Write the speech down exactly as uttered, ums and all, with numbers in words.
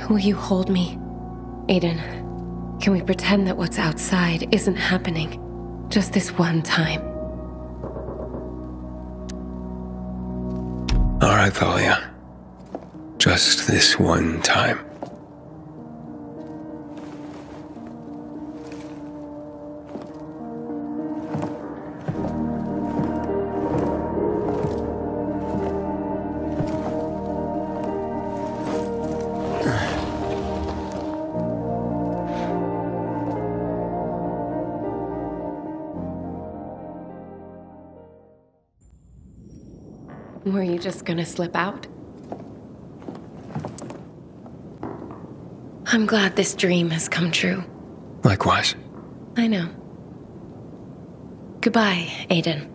Will you hold me? Aiden, can we pretend that what's outside isn't happening? Just this one time. All right, Thalia. Just this one time. Were you just gonna slip out? I'm glad this dream has come true. Likewise. I know. Goodbye, Aiden.